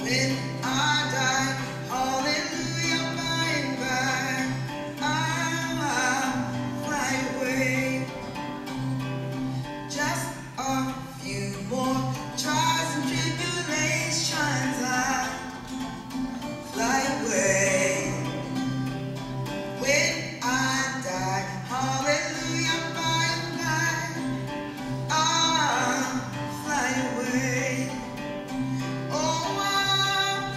When I die, hallelujah, by and by, I'll fly away. Just a few more trials and tribulations, I'll fly away. When I die, hallelujah, by and by, I'll fly away. Oh, I'll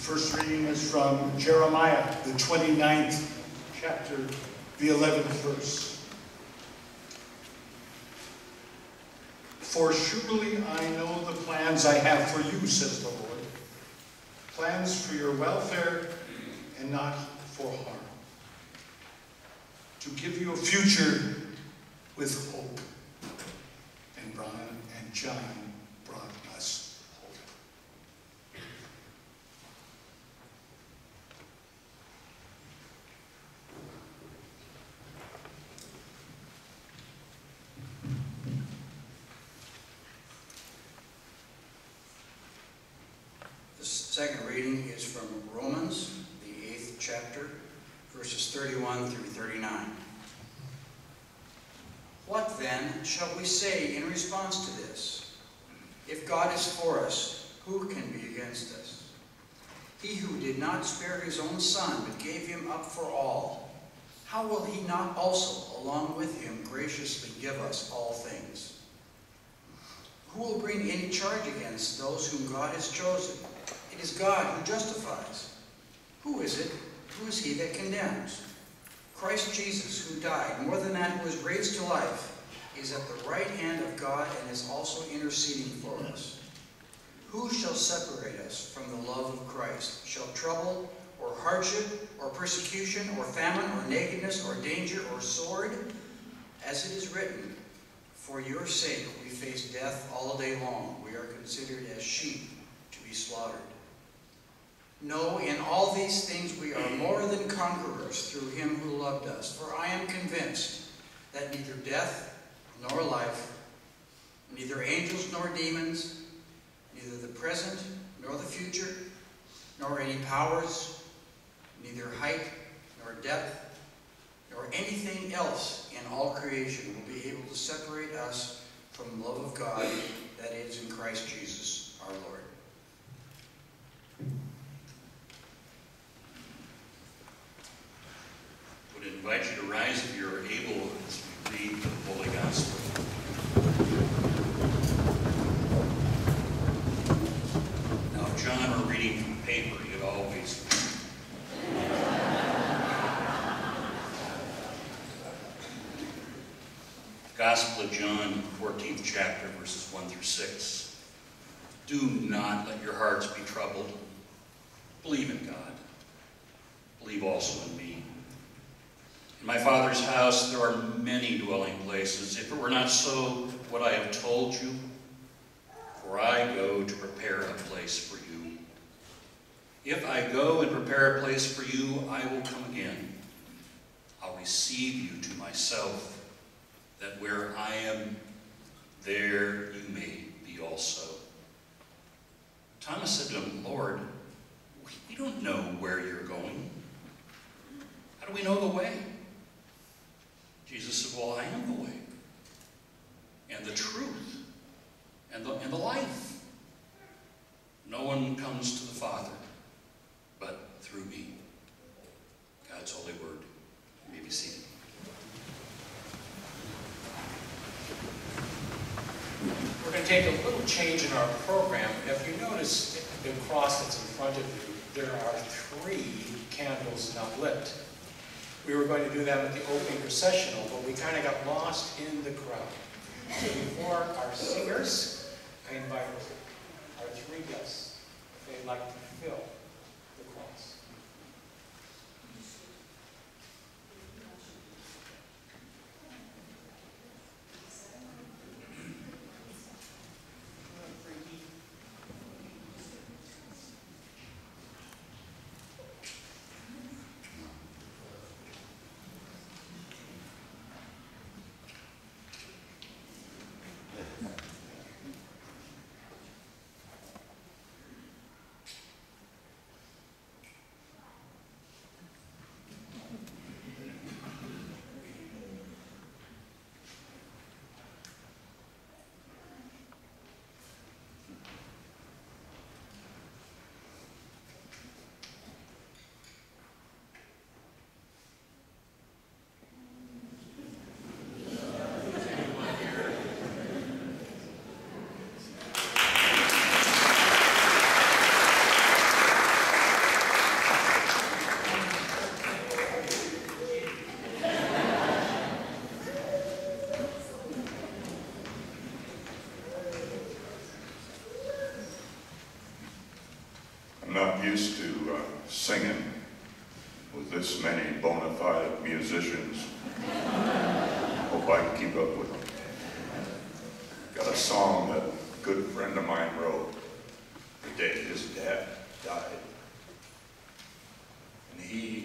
First reading is from Jeremiah, the 29th chapter, the 11th verse. For surely I know the plans I have for you, says the Lord, plans for your welfare and not for harm, to give you a future with hope. And Brian and John brought us hope. The second reading is from Romans, the 8th chapter, verses 31 through 39. What then shall we say in response to this? If God is for us, who can be against us? He who did not spare his own son, but gave him up for all, how will he not also, along with him, graciously give us all things? Who will bring any charge against those whom God has chosen? It is God who justifies. Who is it? Who is he that condemns? Christ Jesus, who died, more than that, who was raised to life, is at the right hand of God and is also interceding for us. Who shall separate us from the love of Christ? Shall trouble, or hardship, or persecution, or famine, or nakedness, or danger, or sword? As it is written, for your sake we face death all day long. We are considered as sheep to be slaughtered. No, in all these things we are more than conquerors through him who loved us. For I am convinced that neither death nor life, neither angels nor demons, neither the present nor the future, nor any powers, neither height nor depth, nor anything else in all creation will be able to separate us from the love of God that is in Christ Jesus our Lord. I would invite you to rise if you're able as we read the Holy Gospel. Now, if John were reading from paper, he'd always... Gospel of John, 14th chapter, verses 1 through 6. Do not let your hearts be troubled. Believe in God. Believe also in me. In my Father's house there are many dwelling places. If it were not so, would I have told you? For I go to prepare a place for you. If I go and prepare a place for you, I will come again. I'll receive you to myself, that where I am, there you may be also. Thomas said to him, Lord, we don't know where you're going. How do we know the way? Jesus said, well, I am the way, and the truth, and the life. No one comes to the Father but through me. God's holy word. You may be seated. We're going to take a little change in our program. If you notice the cross that's in front of you, there are 3 candles not lit. We were going to do them at the opening processional, but we kind of got lost in the crowd. So before our singers, I invite our 3 guests, if they'd like to fill the cross. singing with this many bona fide musicians. Hope I can keep up with them. Got a song that a good friend of mine wrote the day his dad died. And he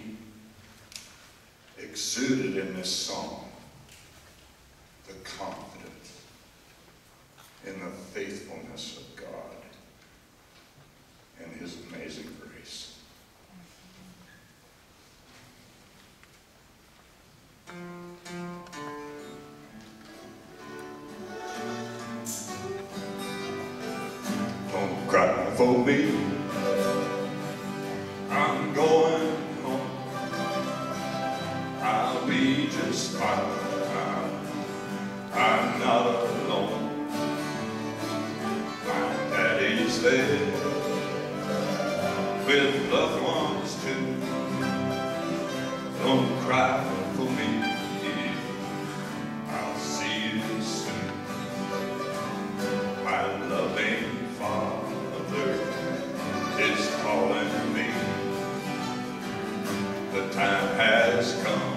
exuded in this song the confidence in the faithfulness of God and his amazing grace. Don't cry for me, I'm going home. I'll be just fine, I'm not alone. My daddy's there with loved ones too. Don't cry for me, I'll see you soon. My loving Father is calling me. The time has come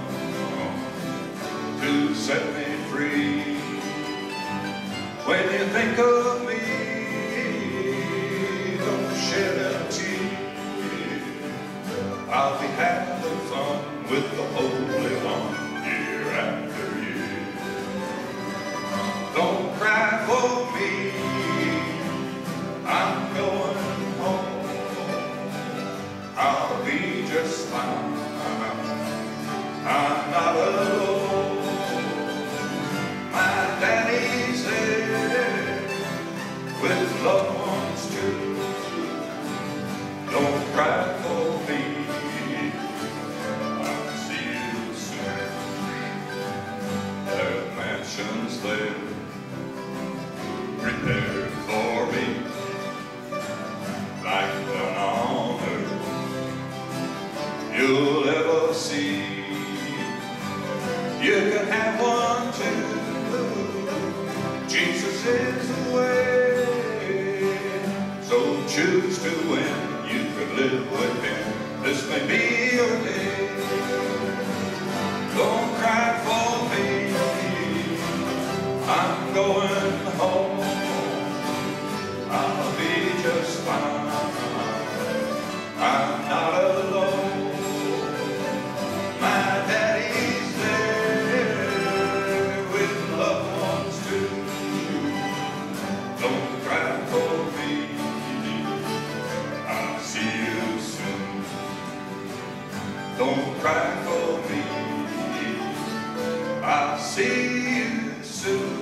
to set me free. When you think of me, don't shed a tear. I'll be having fun with the Holy One year after year. Don't cry for me, I'm going home. I'll be just fine, I'm not alone. My daddy's there with loved ones too. Don't cry for me, I'll see you soon. There are mansions there prepared for me, like none on earth you'll ever see. You can have one too. Jesus is the way. So choose to win. You could live with him. This may be your day. Don't cry for me, I'm going home. I'll be just fine, I'm not alone. My daddy's there with loved ones too. Don't cry for me, I'll see you soon. Don't cry for me, I'll see you soon.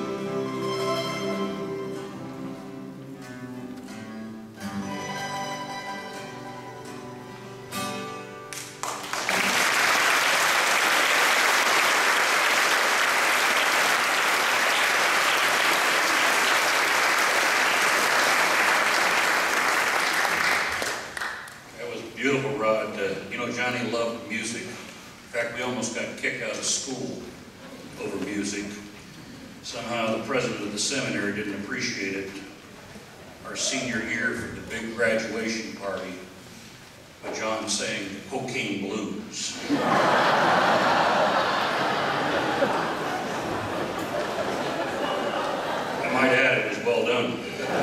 Beautiful, Rod. You know, Johnny loved music. In fact, we almost got kicked out of school over music. Somehow the president of the seminary didn't appreciate it. Our senior year for the big graduation party, but John sang Cocaine Blues. I might add, it was well done.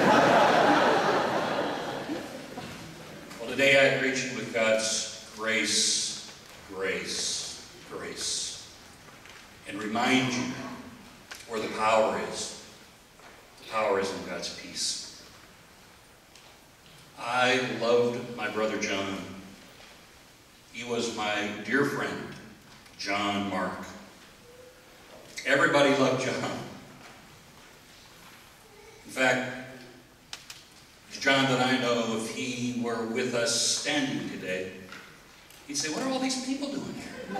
Today I greet you with God's grace, grace, grace, and remind you where the power is. The power is in God's peace. I loved my brother John. He was my dear friend, John Mark. Everybody loved John. In fact, John that I know, if he were with us standing today, he'd say, "What are all these people doing here?"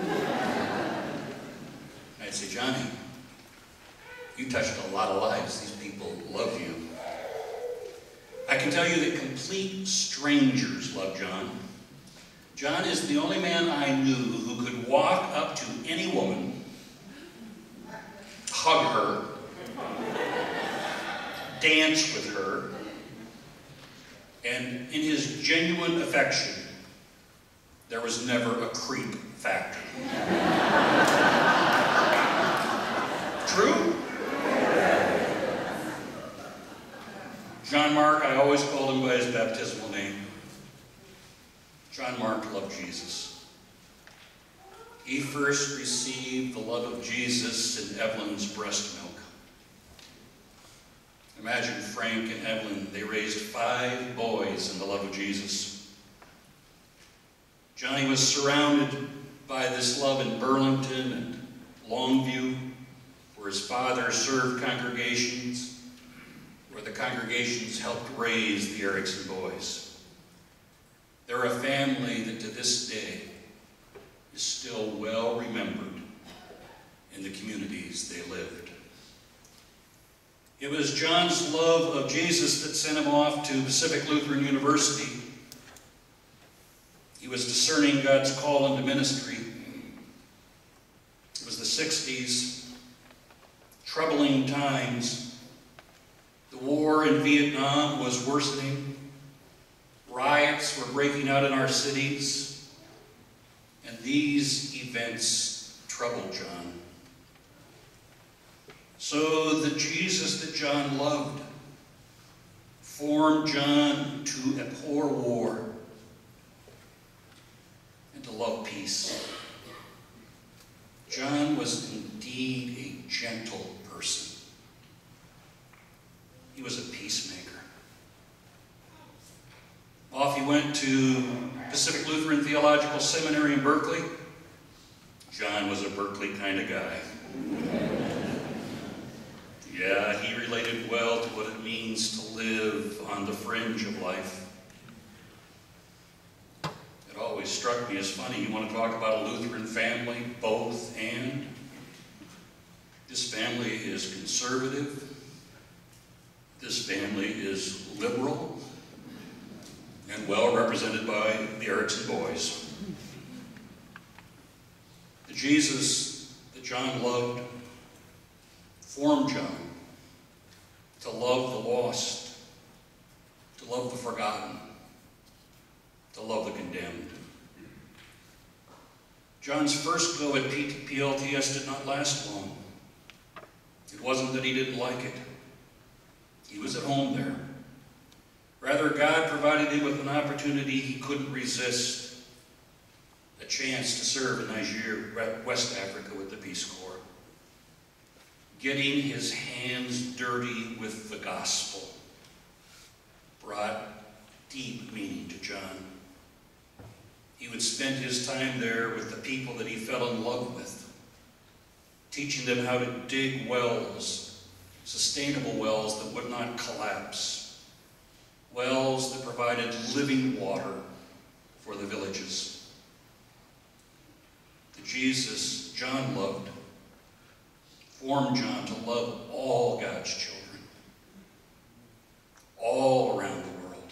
And I'd say, "Johnny, you touched a lot of lives. These people love you." I can tell you that complete strangers love John. John is the only man I knew who could walk up to any woman, hug her, dance with her, and in his genuine affection, there was never a creep factor. True? John Mark, I always called him by his baptismal name. John Mark loved Jesus. He first received the love of Jesus in Evelyn's breast milk. Imagine Frank and Evelyn, they raised 5 boys in the love of Jesus. Johnny was surrounded by this love in Burlington and Longview, where his father served congregations, where the congregations helped raise the Erickson boys. They're a family that to this day is still well remembered in the communities they lived. It was John's love of Jesus that sent him off to Pacific Lutheran University. He was discerning God's call into ministry. It was the 60s, troubling times. The war in Vietnam was worsening. Riots were breaking out in our cities. And these events troubled John. So the Jesus that John loved formed John to abhor war and to love peace. John was indeed a gentle person. He was a peacemaker. Off he went to Pacific Lutheran Theological Seminary in Berkeley. John was a Berkeley kind of guy. Yeah, he related well to what it means to live on the fringe of life. It always struck me as funny. You want to talk about a Lutheran family, both and? This family is conservative. This family is liberal and well represented by the Erickson boys. The Jesus that John loved formed John to love the lost, to love the forgotten, to love the condemned. John's first go at PLTS did not last long. It wasn't that he didn't like it. He was at home there. Rather, God provided him with an opportunity he couldn't resist, a chance to serve in Niger, West Africa with the Peace Corps. Getting his hands dirty with the gospel brought deep meaning to John. He would spend his time there with the people that he fell in love with, teaching them how to dig wells, sustainable wells that would not collapse, wells that provided living water for the villages. The Jesus John loved formed John to love all God's children, all around the world.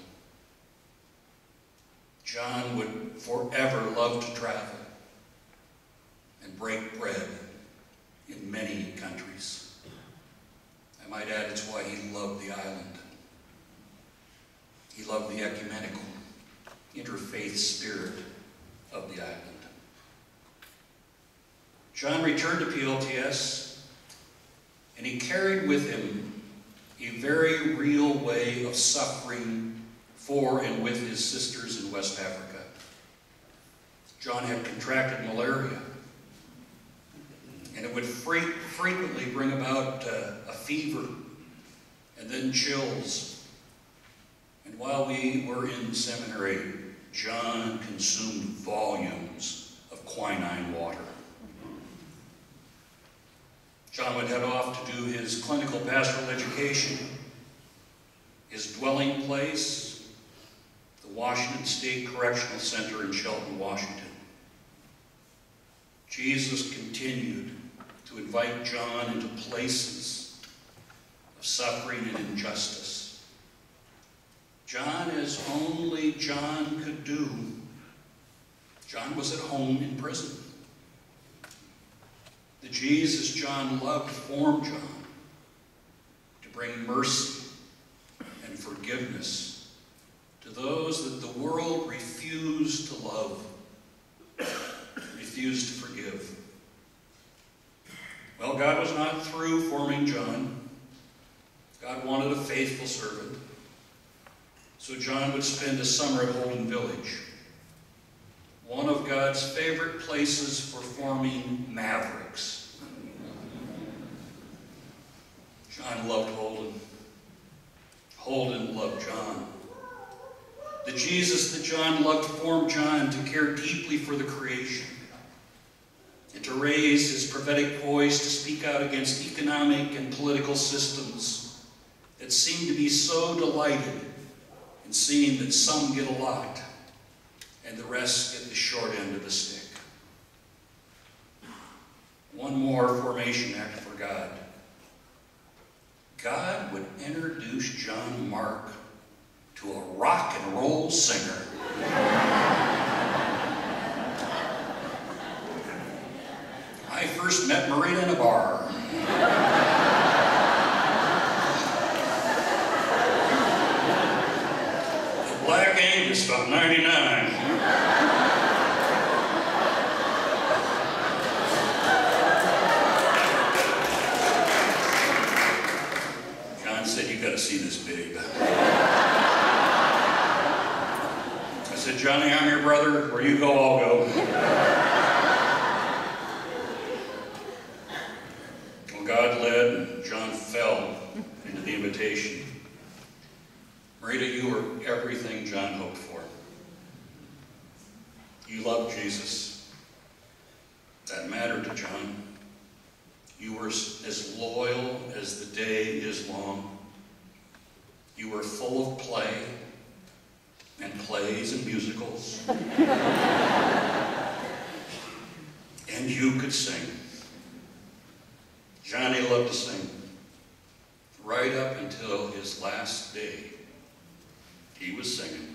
John would forever love to travel and break bread in many countries. I might add, it's why he loved the island. He loved the ecumenical, interfaith spirit of the island. John returned to PLTS, and he carried with him a very real way of suffering for and with his sisters in West Africa. John had contracted malaria, and it would frequently bring about a fever and then chills. And while we were in seminary, John consumed volumes of quinine water. John would head off to do his clinical pastoral education, his dwelling place, the Washington State Correctional Center in Shelton, Washington. Jesus continued to invite John into places of suffering and injustice. John, as only John could do, John was at home in prison. The Jesus John loved formed John to bring mercy and forgiveness to those that the world refused to love refused to forgive. Well, God was not through forming John. God wanted a faithful servant. So John would spend a summer at Holden Village, one of God's favorite places for forming mavericks. John loved Holden. Holden loved John. The Jesus that John loved formed John to care deeply for the creation and to raise his prophetic voice to speak out against economic and political systems that seem to be so delighted in seeing that some get a lot and the rest get the short end of the stick. One more formation act for God. God would introduce John Mark to a rock and roll singer. I first met Marita in a bar. The Black Angus, about 99. John said, "You got to see this babe." I said, "Johnny, I'm your brother. Where you go, I'll go." Well, God led, and John fell into the invitation. Marita, you were everything John hoped for. You loved Jesus. That mattered to John. You were as loyal as the day is long. You were full of play and plays and musicals. And you could sing. Johnny loved to sing. Right up until his last day, he was singing.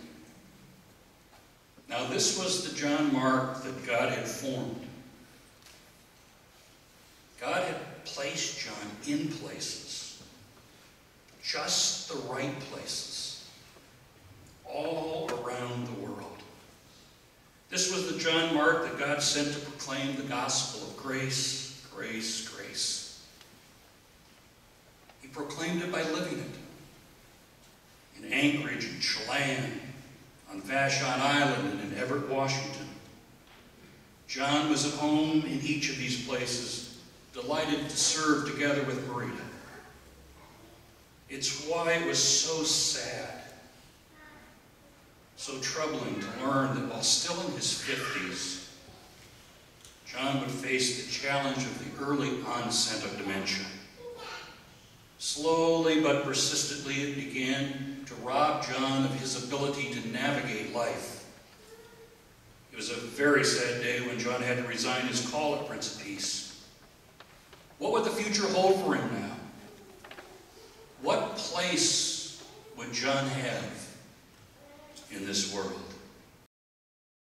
Now this was the John Mark that God had formed. God had placed John in places, just the right places, all around the world. This was the John Mark that God sent to proclaim the gospel of grace, grace, grace. He proclaimed it by living it. In Anchorage and Chelan, on Vashon Island and in Everett, Washington. John was at home in each of these places, delighted to serve together with Marita. It's why it was so sad, so troubling to learn that while still in his 50s, John would face the challenge of the early onset of dementia. Slowly but persistently, it began to rob John of his ability to navigate life. It was a very sad day when John had to resign his call at Prince of Peace. What would the future hold for him now? What place would John have in this world?